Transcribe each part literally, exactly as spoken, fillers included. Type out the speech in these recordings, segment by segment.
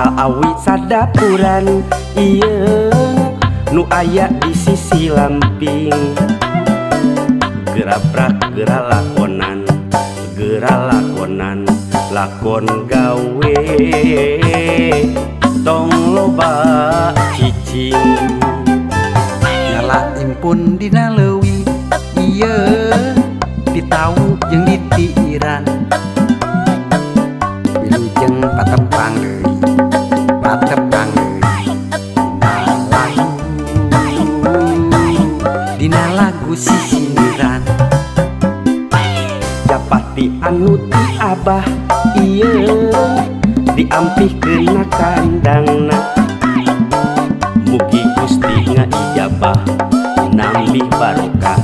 asal awi sadapuran ieu nu aya di sisi lamping. Gerabrak gera lakonan, gera lakonan, lakon gawe tong loba cicing. Nyala impun dina leuwih ieu ditau jeung ditiiran. Wilujeng patepang deui, patepang deui. Dina lagu sisindiran. Japati anu ti abah ieu diampihkeun kandangna. Mugi Gusti ngaijabah nambih barokah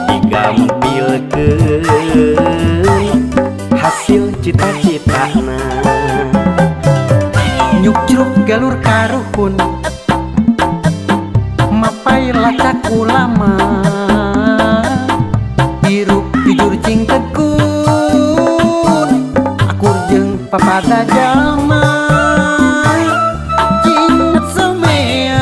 digampilkeun hasil cita-citana. Nyuk-nyuk galur karuhun mapai lacak ulama. Hirup jujur cing tekun akur jeung papada jalma. Jinget semea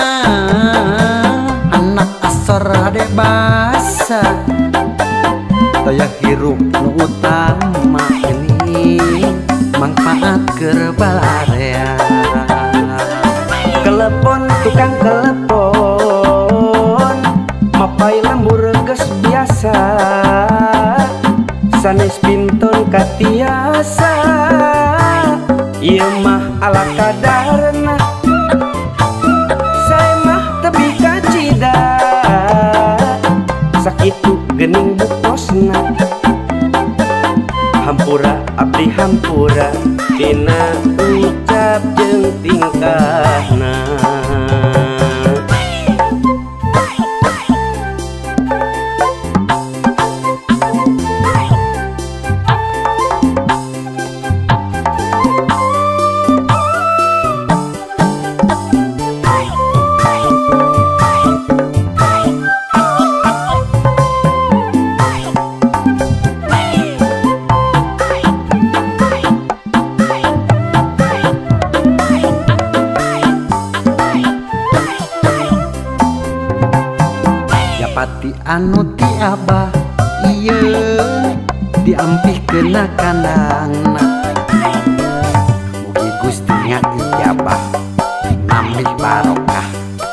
anak asor ade basa. Daya hirup nu utama ini manfaat keur balarea. Kelepon tukang kelepon mapai lembur geus biasa. Sanes pinton katiasa ieu mah ala kadarna. Sae mah tebi kacida sakitu geuning bukosna. Hampura abdi hampura tina ucap jeung tingkahna. Japati anu ti abah ieu diampihkeun kandangna. Mugi Gusti ngaijabah nambih barokah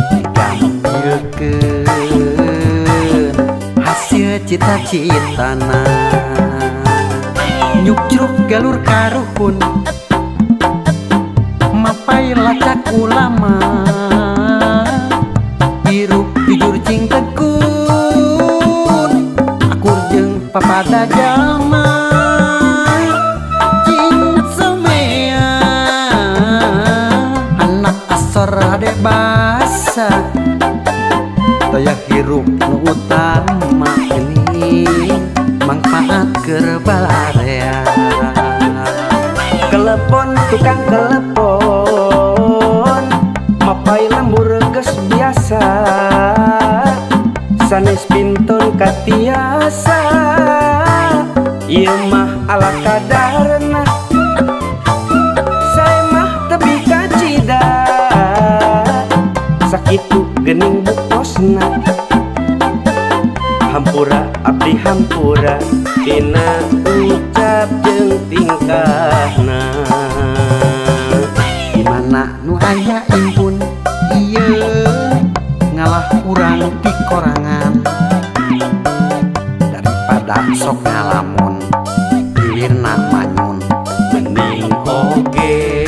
digampilkeun hasil cita-citana. Nyuk-nyuk galur karuhun mapai lacak ulama. Hirup jujur cing tekun akur jeung papada jalma. Jinget semea anak asor ade basa. Daya hirup nu utama ini manfaat keur balarea. Kelepon tukang kelepon mapai lembur geus biasa. Sanes pinton katiasa ieu mah ala kadarna. Sae mah tebi kacida sakitu geuning bukosna. Hampura abdi hampura tina ucap jeung tingkahna. Dimana nu aya impun ieu ngalah urang di korangan. Daripada sok ngalamun liwirna manyun. Mending oge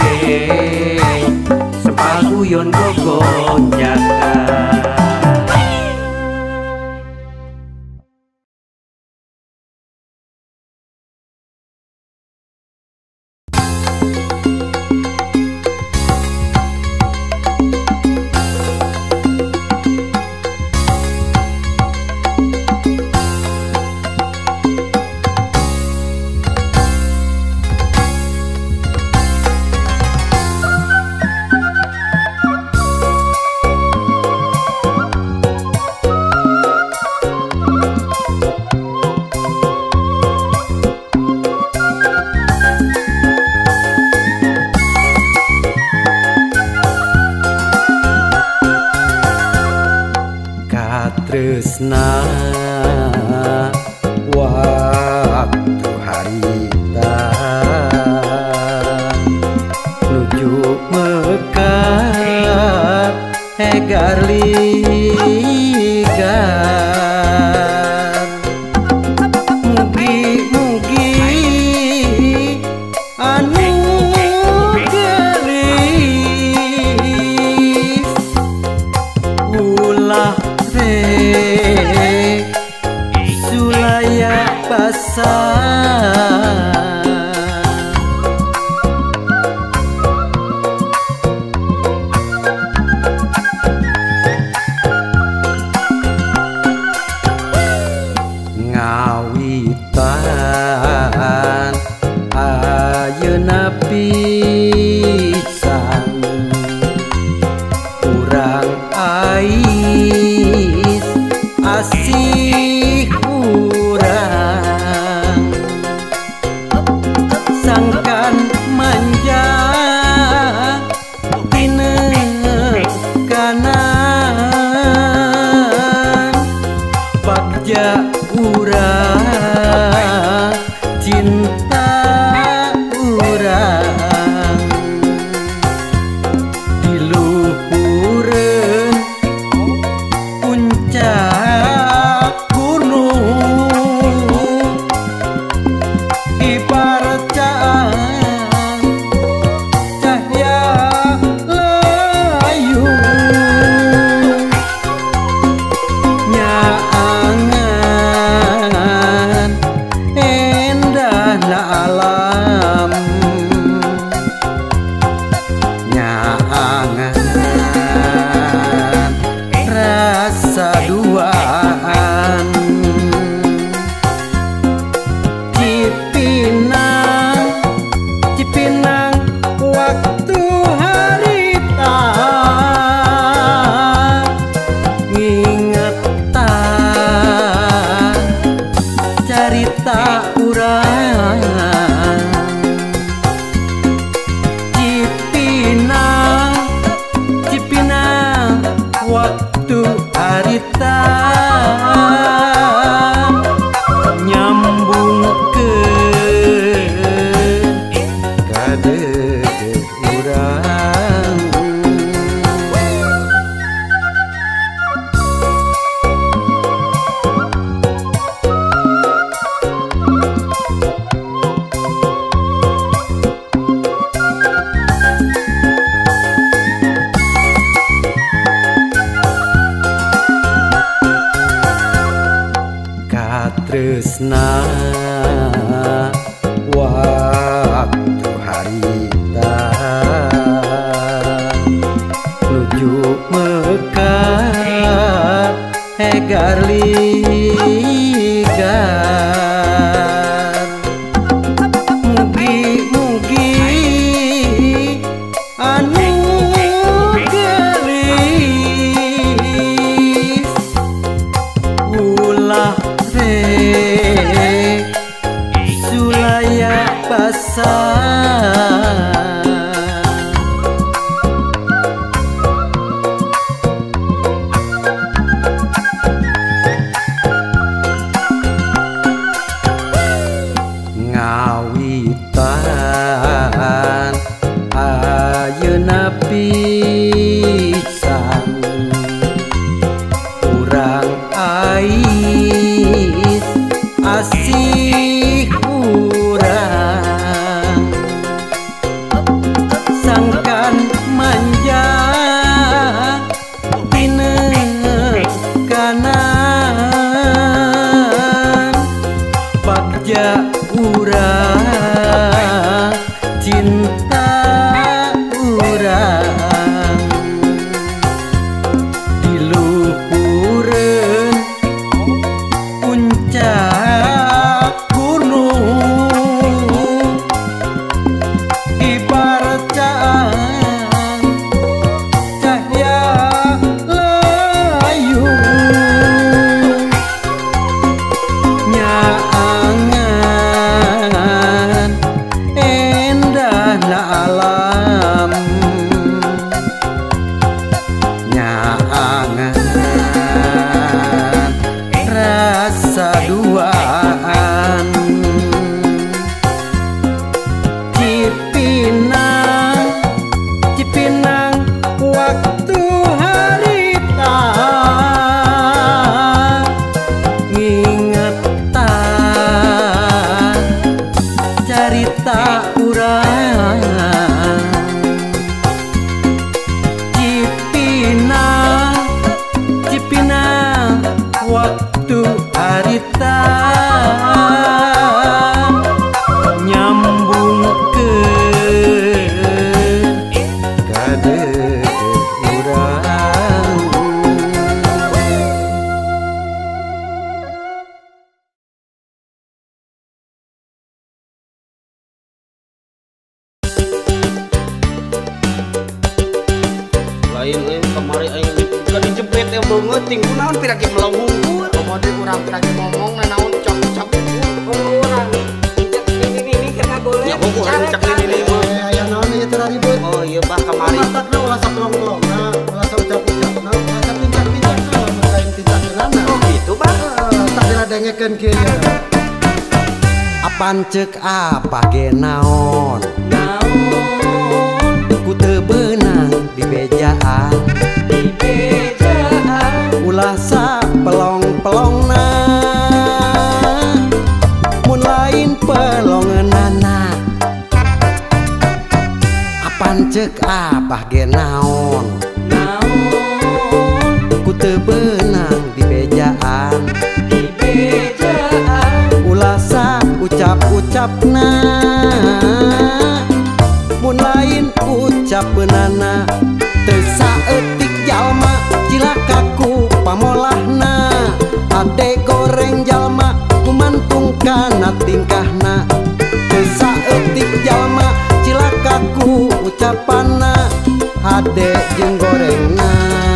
sepaguyon gogon jaga. hegar ligar mugi-mugi anu gelis ulah rek sulaya pasar ngawitan ayeuna pisan urang ais asih urang sangkan manja tinekanan bagja urang cinta urang diluhureun puncak gunung ibarat cahaya layu nyaangan endahna alam nyaangan rasa duaan cipinang cipinang waktu harita ngingetan carita urang cipinang cipinang waktu harita nyambung ke kadede urang katresna waktu harita nuju mekar hegar ligar mugi-mugi anu gelis ulah rek sulaya pasar ngawitan ayeuna pisan urang ais asih urang sangkan manja tinekanan bagja urang cinta urang diluhureun puncak gunung ibarat cahaya layu nyaangan endahna tunggu tinggu naon piragi melong hungkul. Komodi urang piragi ngomong na naon cok-cok urang. Ini ini kena boleh. Ya hungkul cek ini ini mah. Aya naon ieu teu ribut. Oh iya bah kamari. Matakna ulah saplong-plongna, ulah saucap-ucapna, ulah sapincak-pincakna, lain pincakkeunana. Oh gitu bah. Tak diladengekeun kieu ya. Apan ceuk apa ge naon? Naon Ku teu beunang di bejaan, di bejaan ulah sapelong-pelongna, mun lain pelongeunana. Apan ceuk apa ge naon? naon Ku teu beunang di bejaan, di bejaan ulah ucap-ucapna, mun lain ucapeunana. Teu saeutik jalma cilakaku pamolahna, ade goreng jalma kumantung kana tingkahna. Teu saeutik jalma cilakaku ucapanna, ade jeung gorengna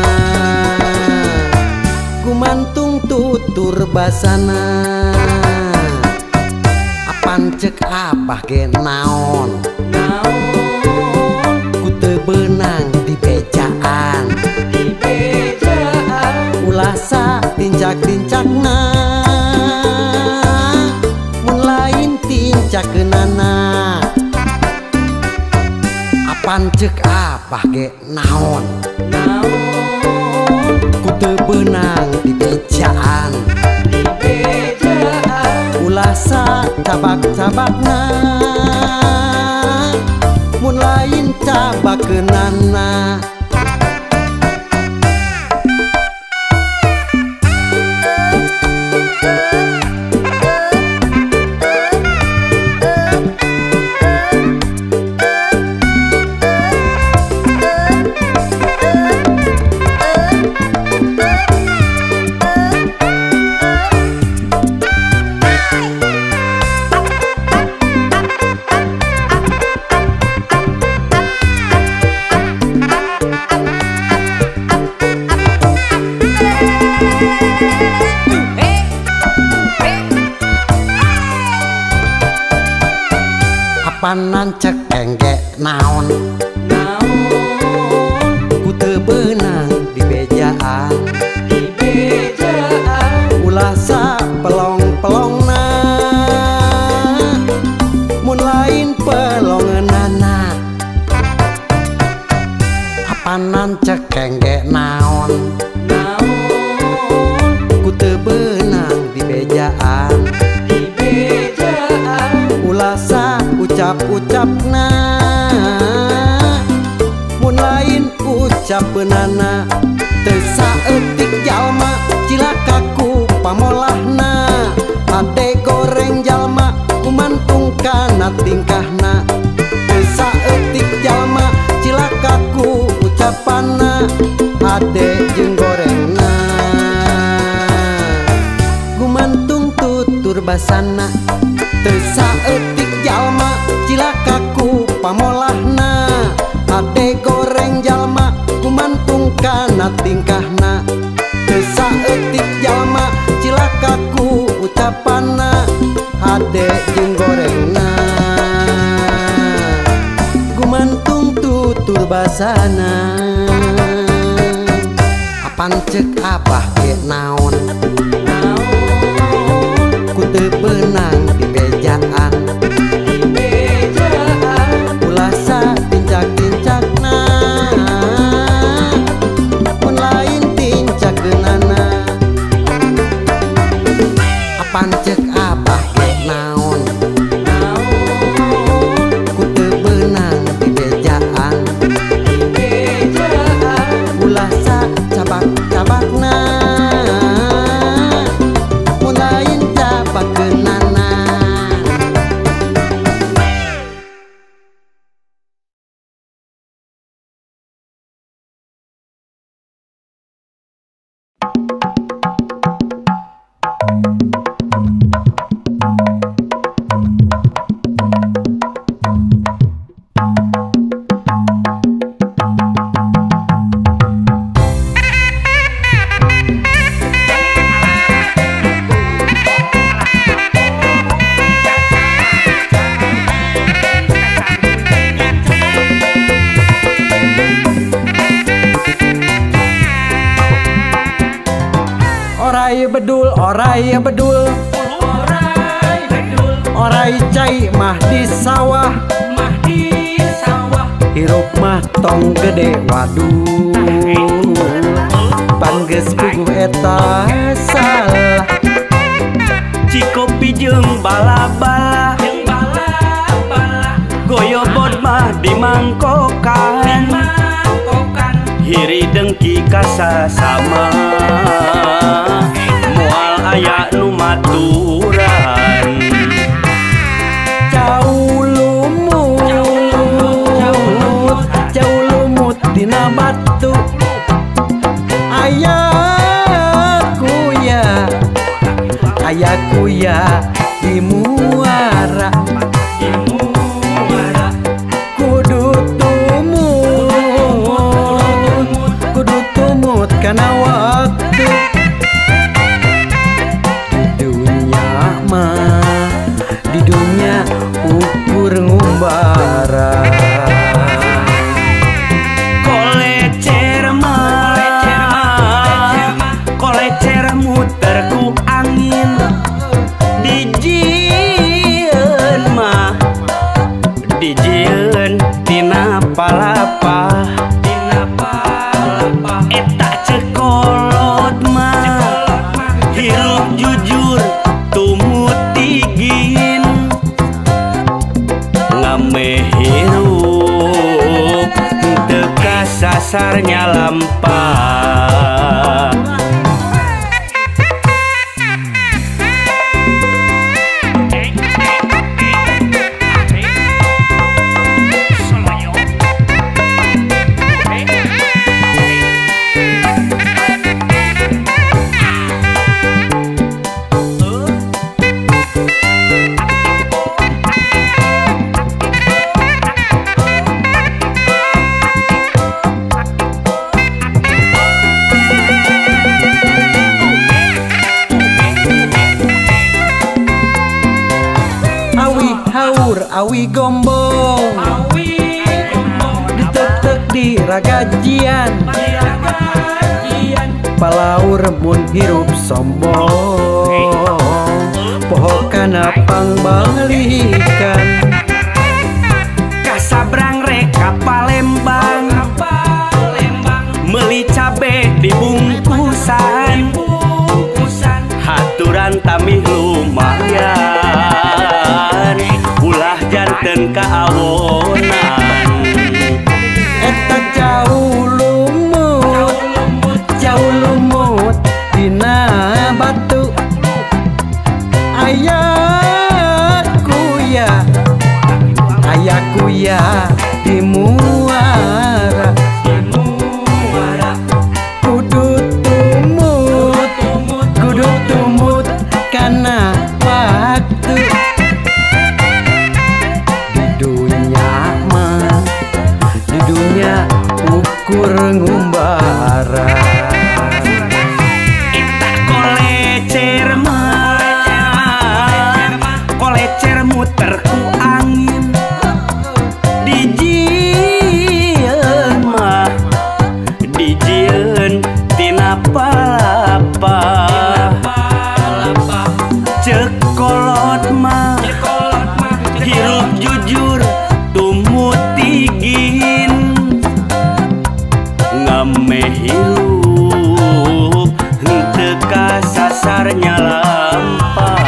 kumantung tutur basana. Apan ceuk apa ge naon? naon Ku teu beunang di bejaan, di bejaan ulah satincak-tincakna, mun lain tincakeunana. Apan ceuk apa ge naon? naon Ku teu beunang di bejaan, di bejaan ulah sacabak-cabakna, mun lain cabakeunana. Apan nancek engge naon? naon Ku teu beunang di bejaan, di bejaan ulah sapelong-pelongna, mun lain pelongeunana. Apan nancek engge naon? naon Ku teu beunang di bejaan, di bejaan ulah ucap-ucapna, mun lain ucapeunana. Teu saeutik jalma cilakaku pamolahna, ade goreng jalma kumantung kana tingkahna. Teu saeutik jalma cilakaku ucapanna, ade jeung gorengna gumantung tutur basana. Teu saeutik jalma cilakaku pamolahna, ade goreng jalma kumantung kana tingkahna. Teu saeutik jalma cilakaku ucapanna, ade jeung gorengna gumantung tutur basana. Apan ceuk apa ge naon? Ku teu beunang di bejaan, di bejaan ulah satincak-tincakna, mun lain tincakeunana. Apan ceuk apa ge naon? naon Ku teu beunang di bejaan, di bejaan ulah sacabak-cabakna, Orai bedul, orai bedul, orai bedul, orai cai mah di sawah, mah di sawah. hirup mah tong gede waduh, pangges puguh eta salah. Cikopi jeung bala-bala, jeung bala-bala, goyobot mah di mangkokan, di mangkokan. Hiri dengki kasasama, moal aya nu maturan. Jauh lumut, jauh lumut dina batu, aya kuya, aya kuya di muara, Di muara, kudu tumut, kudu tumut kana waktu. Di dunia mah, di dunia ukur ngumbara. kolecer mah, kolecer muter ku angin. Dijieun mah, dijieun tina palapa, tina palapa. Eta cekolot mah, hirup jujur tumut tigin. Ngame hirup teu kasasarnya lampah. Awi haur, awi gombong, Awi gombong ditek-tek di ragajian, diragajian. palaur mun hirup sombong, poho kana pangbalikan. Kasabrang reka Palembang, meuli cabe di bungkusan, haturan tamih lumayan, ulah janten kaawonan. Eta jauh lumut, jauh lumut dina batu, aya kuya, aya kuya di muara, kudu tumut, kudu tumut kana waktu. Di dunia mah, di dunia ukur ngumbara. Eta kolecer mah, kolecer muter ku angin. Dijieun mah, dijieun tina palapa. Cekolot mah, hirup jujur tumut tigin. Ngame hirup henteu kasasarnya lampah.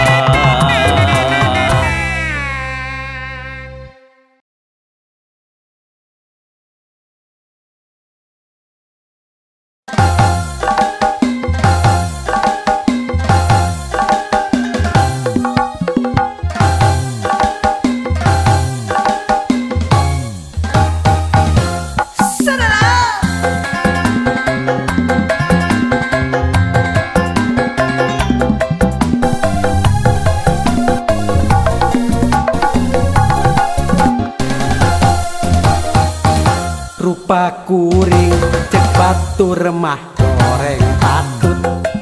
Rupa kuring cek batur mah goreng patut,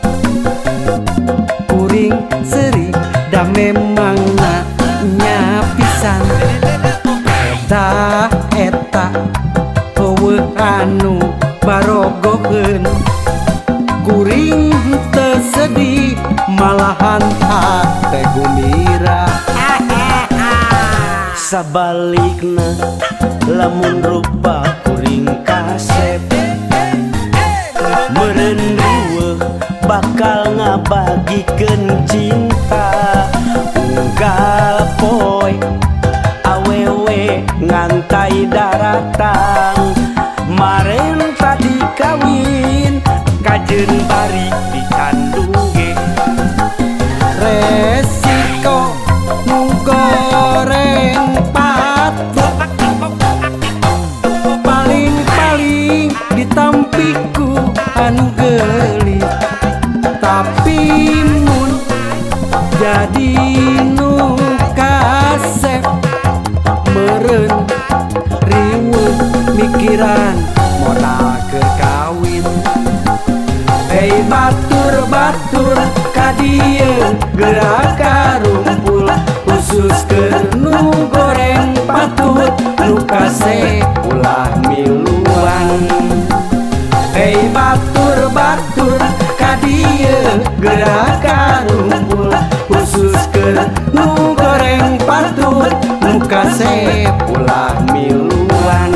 kuring seri da memang nyapisan. Eta eta eueuh anu barogokeun, kuring teu sedih Sabalikna lamun rupa kuring kasep meureun riweuh bakal ngabagikeun cinta unggal poe awewe ngantai daratang maren tadi kawin kajeun bari dicandung ge resiko nu goreng patut paling-paling ditampiku anu gelis tapi mun jadi nu kasep meureun riweuh mikiran modal keur kawin. Hei batur-batur ka dieu gerak karumpul khusus keur nu goreng patut nu kasep ulah miluan. Hei batur-batur ka dieu gerak karumpul khusus keur nu goreng patut nu kasep ulah miluan.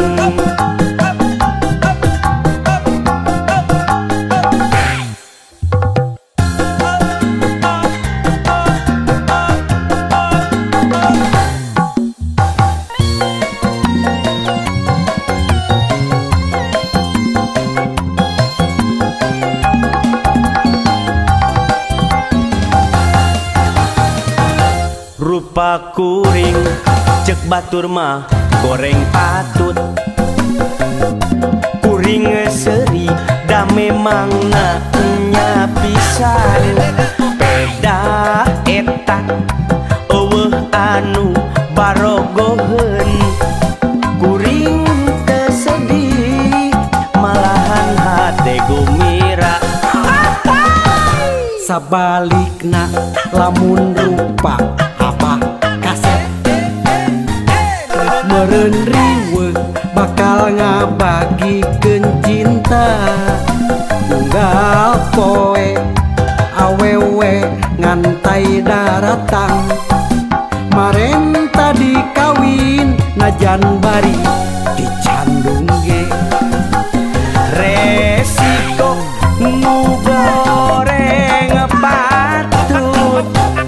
Rupa kuring cek batur mah goreng patut kuring seri da memangna nya pisan beda eta eueuh anu barogoheun kuring teu sedih malahan hate gumira. Sabalikna lamun rupa apa kasep meureun riweuh bakal ngabagikeun cinta unggal poe awewe ngantai daratang maren tadi kawin najan bari dicandung ge resiko nu goreng patut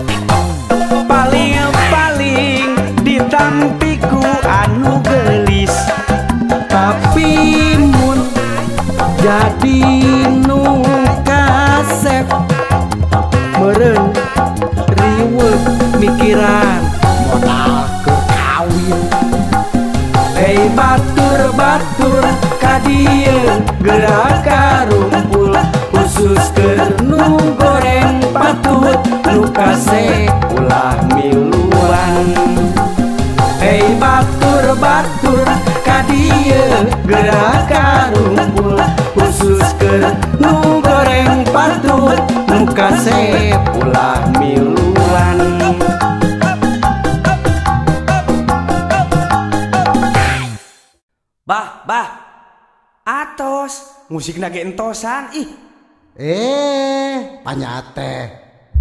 paling-paling ditampiku anu gelis tapi mun jadi nu kasep meureun riweuh mikiran modal keur kawin. Hei batur-batur ka dieu gerak karumpul khusus keur nu goreng patut nu kasep ulah miluan. Hei batur-batur ka dieu gerak karumpul khusus keur nu goreng patut nu kasep ulah miluan. Bah, bah, atos musik nage entosan ih. Eh, panyate.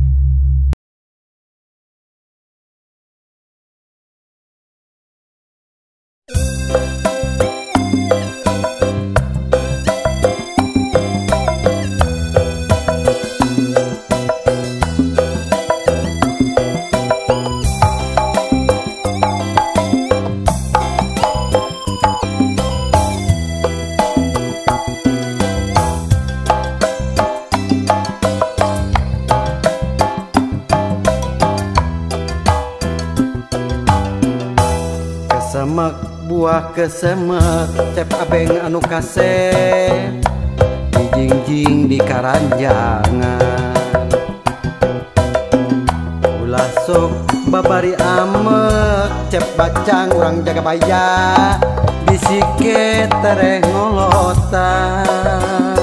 Semek buah kesemek cep abeng anu kasep dijingjing di karanjangan ulah sok babari amek cep bacang urang jaga baya bisike tereh ngolotan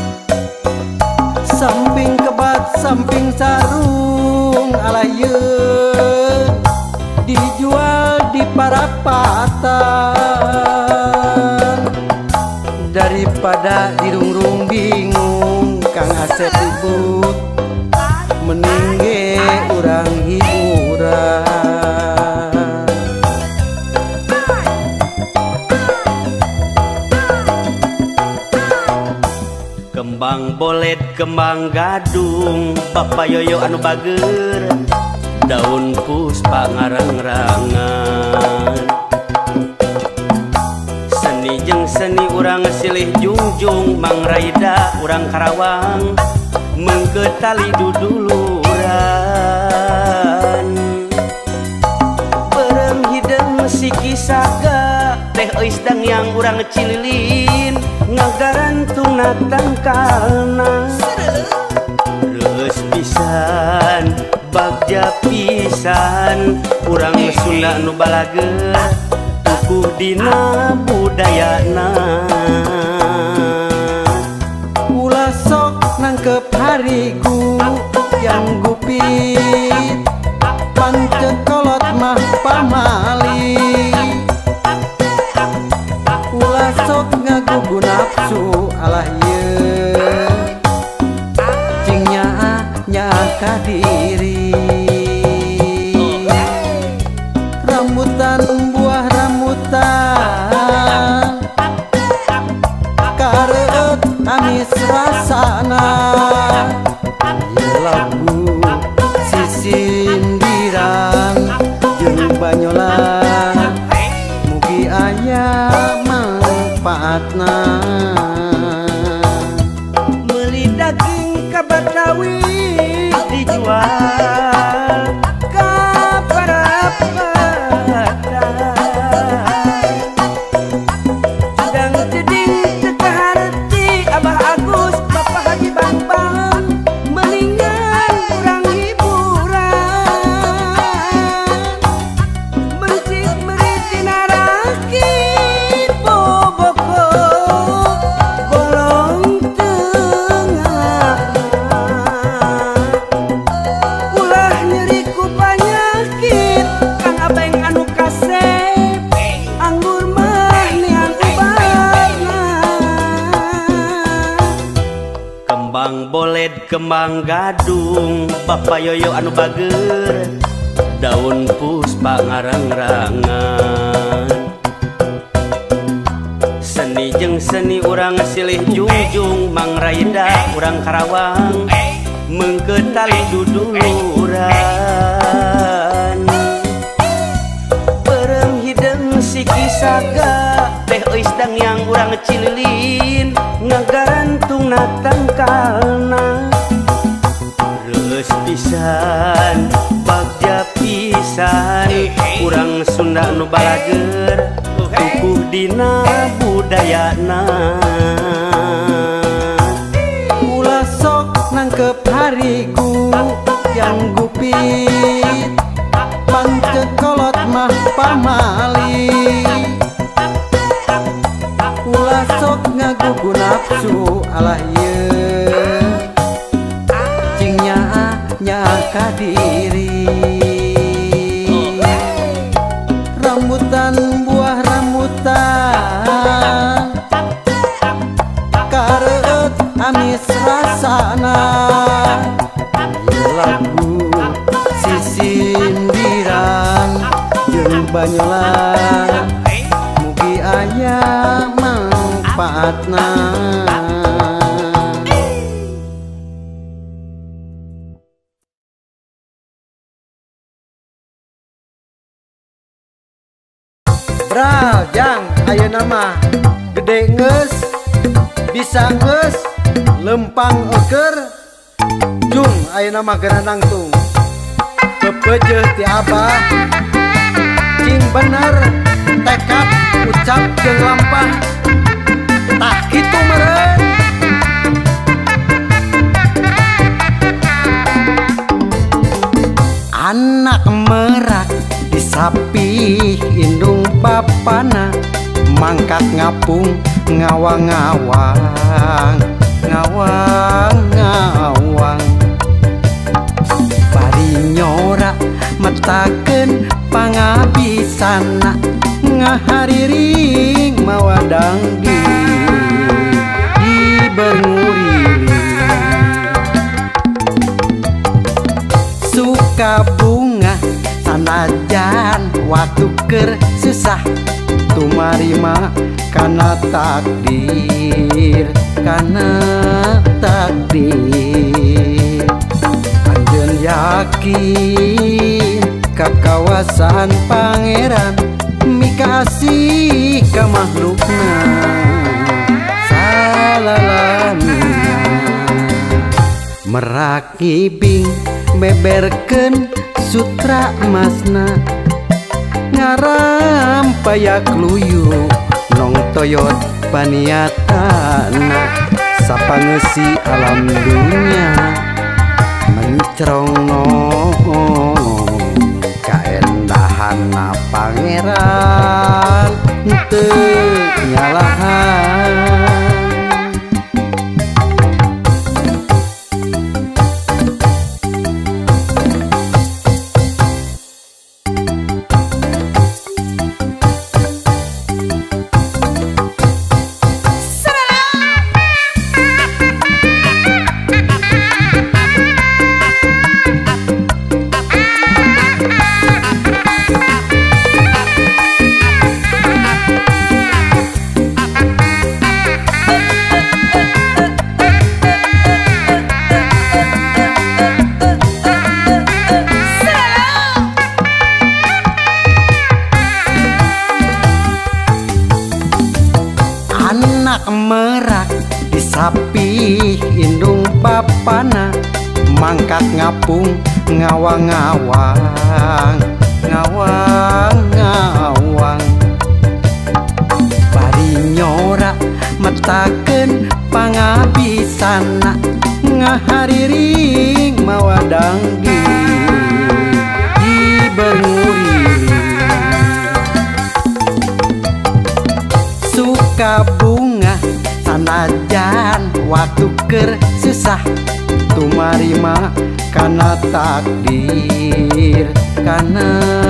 samping kebat samping sarung alayeun dijual di parapatan daripada dirungrung bingung Kang Asep ribut meningge urang hiburan Kembang boled kembang gadung Bapak Yoyo anu bager daun puspa ngarang-rangan seni jeung seni urang silih jungjung Mang Raida urang Karawang menggetali duduluran berem hideng siki saga teh eus dang yang urang cililin ngagarantung natangkalna terus pisan bagja pisan urang Sunda nu balageut tukuh dina budayana ulah sok nangkep harigu yang gupit pancekolot mah pamali ulah sok ngagugu nafsu alah ieu cing nyaa nyaa ka diri rambutan buah rambutan kareueut amis rasana lagu sisindiran jeung banyolan mugi aya manfaatna meuli daging ka Betawi dijual ka para sedang jeding teka harti Abah Agus Bapak Haji Bambang meningan kurang hiburan mencik meriti narakit boboko bolong tengah ulah nyeri ku panyakit Kang Abeng anu kasep anggur mah nian ubarna kembang boled kembang gadung Bapak Yoyo anu bager daun puspa ngarang-rangan seni jeung seni urang silih jungjung Mang Raida urang Karawang menggetali duduluran berem hideng siki saga teh eus dang yang urang cililin ngagarantung natangkalna terus pisan bagja pisan urang Sunda nu balageut tukuh dina budayana ulah sok nangkep harigu yang gupit pancekolot mah pamali ulah sok ngagugu nafsu alah ieu cing nyaa nyaa ka diri rambutan buah rambutan kareueut amis rasana lagu sisindiran jeung banyolan mugi aya manfaatna Bral jang ayeuna mah gede geus bisa geus lempang eker jung ayeuna mah geuna nangtung kepeujeuh ti Abah cing bener tekad ucap jeung lampah tah kitu meureun anak merak disapih indung bapana mangkat ngapung ngawang-ngawang ngawang-ngawang bari nyora metakeun pangabisana ngahariring mawadang di di benguriring suka bunga sanajan waktu keur susah tumarima kana takdir kana takdir anjeun yakin kakawasan pangeran mikasih ka makhlukna salalamina merakibing beberkeun sutra emasna ngaram payak luyu nong toyot paniatana sapangeusi alam dunya mencrongno kaendahana pangeran teu nyalahan. Merak disapih indung papana mangkat ngapung ngawang-ngawang ngawang-ngawang bari nyora metakeun pangabisana ngahariring mawadang di dibenguri suka bunga sanajan waktu keur susah tumarima kana takdir kana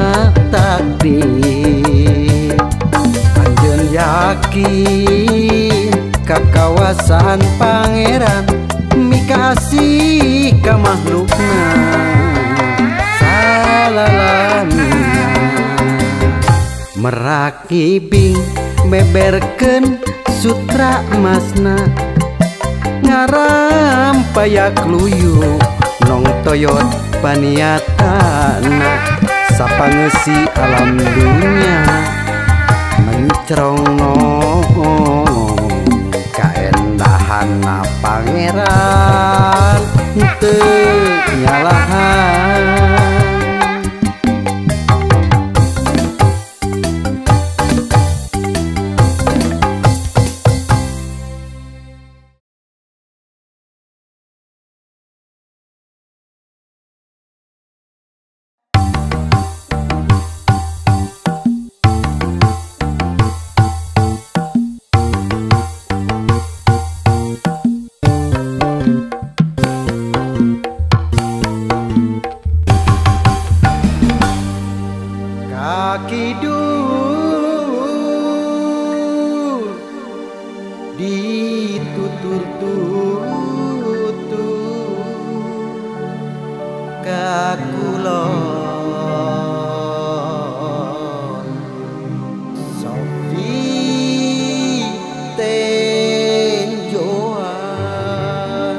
takdir anjeun yakin kakawasan pangeran mikasih ka makhlukna salalamina merakibing beberkeun sutra emasna ngaram payak luyu nong toyot paniatana sapangeusi alam dunya mencrongno kaendahana pangeran teu nyalahan. Kidul ditutur-tutur kakulon Sofi tenjoan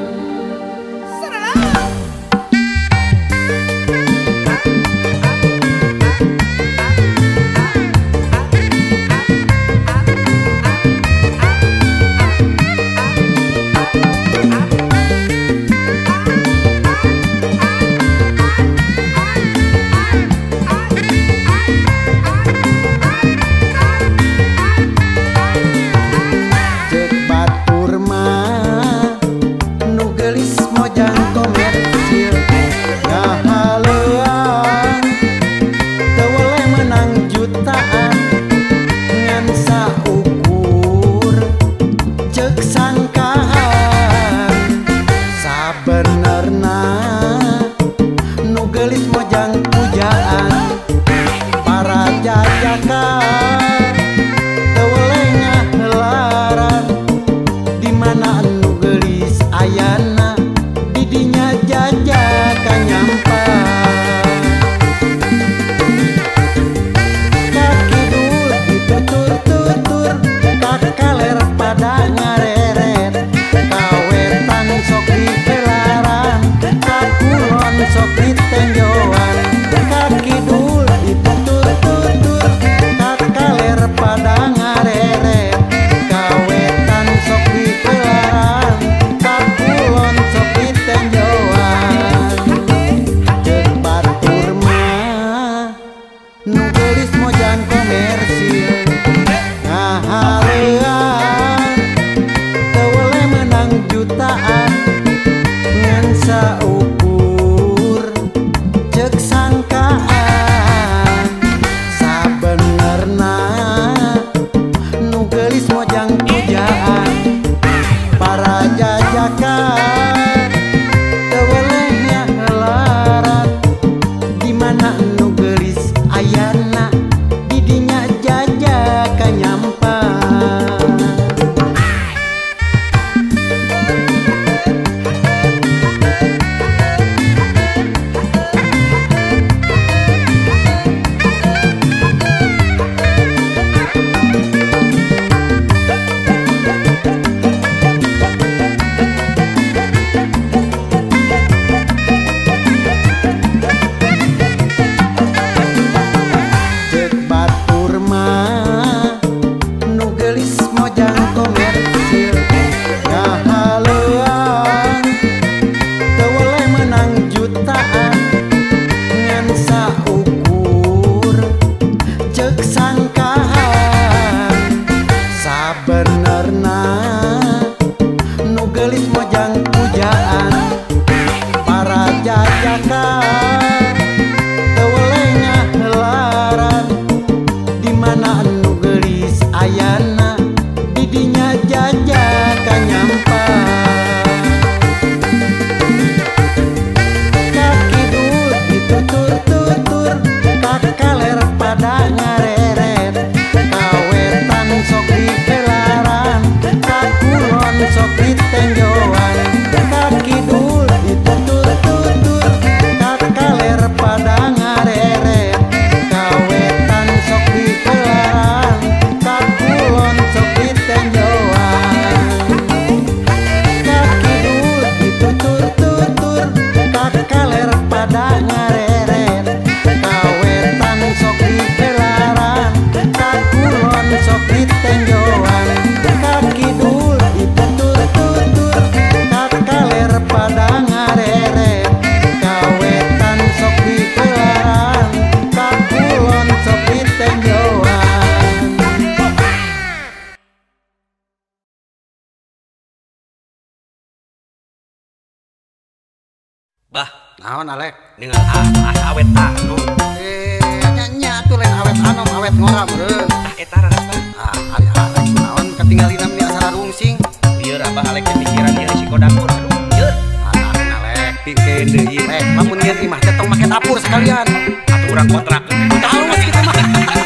Naon Alek? dengan ah awet anu Eh nya tuh lain awet anom awet ngora meureun. ah eta rarasna Ah ari Alek naon ketinggalan namanya asal rungsing. bieur abah Alek pikiran dia risiko dapur aduh bieur Ah Alek pikeun deui Lek. Lamun ngieu imah teh tong make dapur sekalian. atuh urang kontrak Halus kitu mah.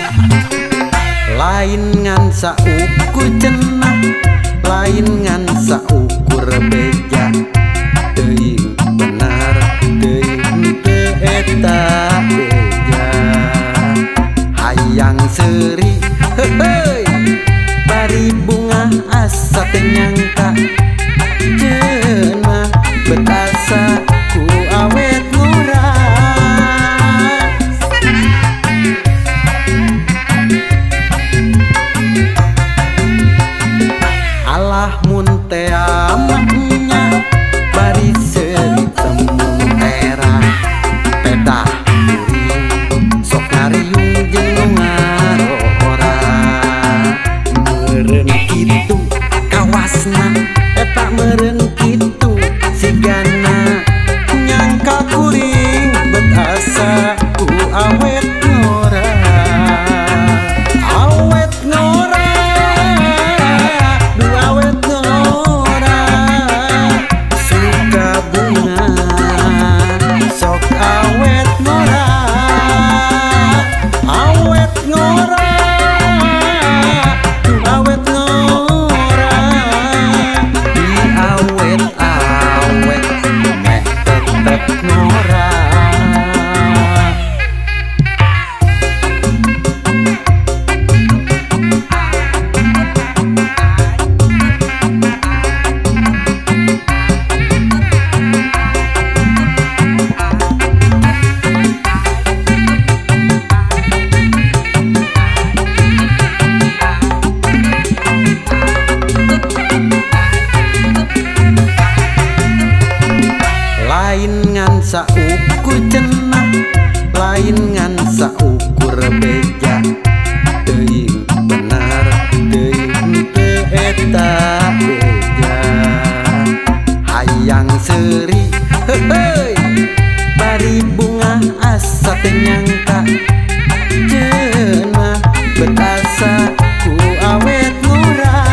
Lain ngan saukur cenah, lain ngan saukur beja. Teuing benar, teuing teu eta beja. Hayang seuri, heuheuy, bari bunga asa teu nyangka. Cenah betasa ku awet nguras. Alah mun teh amaknya bari seuri tembung era pedah kuring sok ngariung jeung ngarora meureun kitu kawasna eta meureun kitu sigana nyangka kuring betasa ku awet ngora awet ngora saukur cenah lain ngan saukur beja teuing benar teuing teu eta beja hayang seuri heuheuy bari bunga asa teu nyangka cenah betasa ku awet ngurah.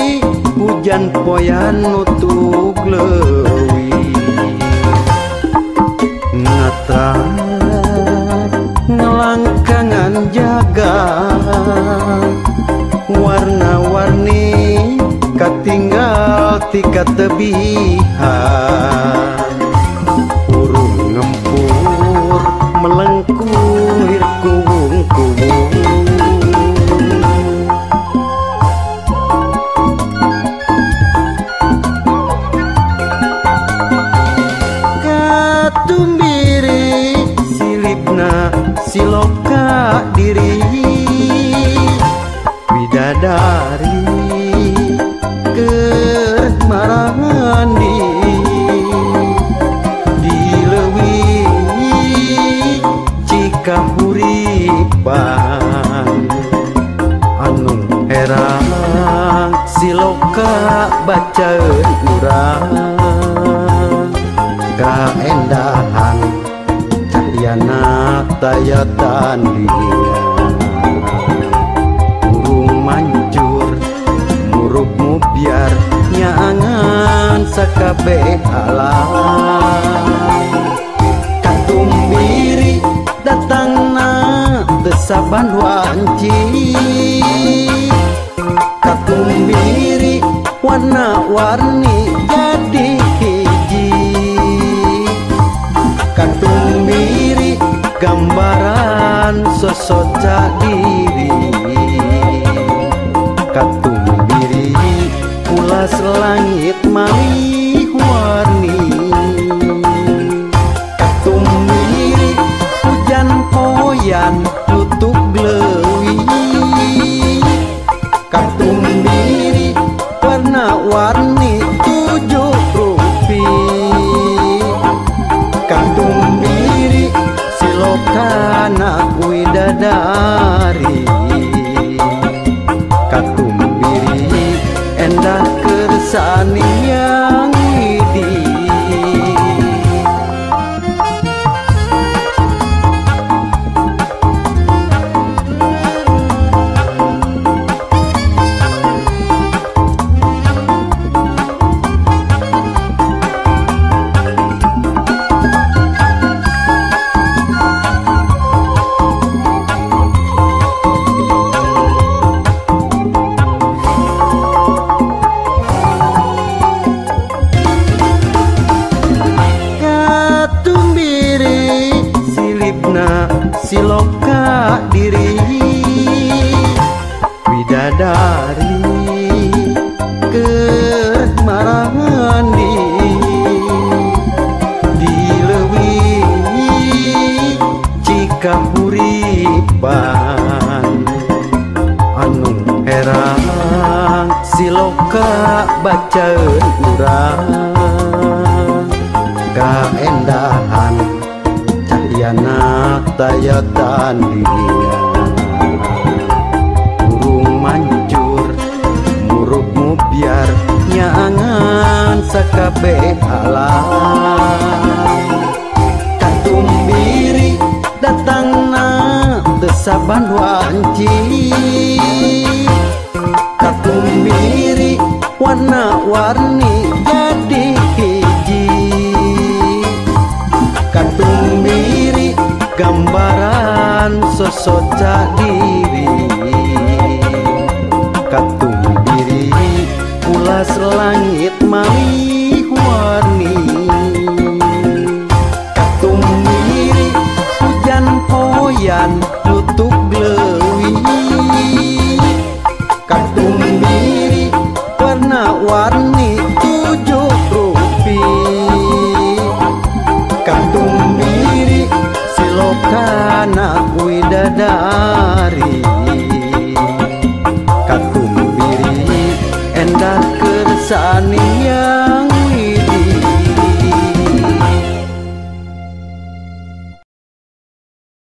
Poyan nutuk leuwih Sumatera ngelangkangan jaga warna-warni katinggal tika tebihan urung ngempur melengkuir kuwung-kuwung siloka diri bidadari keur marandi dileuwih cika huripan anu herang siloka bacaeun urang kaendahan cahyana tayatan dia burung mancur murugmu biar nyangan sakabe alam katumbiri datangna desaban wanci katumbiri warna-warni jadi hiji katumbiri gambaran sosoca diri katumbiri ulas langit malih warni katumbiri hujan poyan tutup leuwih katumbiri warna-warni tujuh rupi katumbiri silokana widadari katumbiri endah kersani yang widi siloka diri bidadari keur marandi dileuwih cika huripan anu herang siloka bacaeun urang kaendahan cahyana tayatan dia burung mancur murugmu biar nyangan sakabe alam katumbiri datangna desaban wanci katumbiri warna-warni jadi hiji katumbiri gambaran sosoca diri katumbiri ulas langit malih warni katumbiri hujan poyan tutup leuwih katumbiri warna-warni tujuh rupi katumbiri silokana widadari katumbiri endah kersani